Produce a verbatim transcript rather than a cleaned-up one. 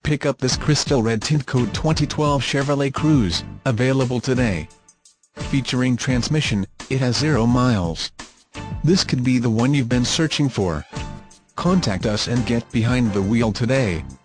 pick up this crystal red tint code twenty twelve Chevrolet Cruze, available today. Featuring transmission, it has zero miles. This could be the one you've been searching for. Contact us and get behind the wheel today.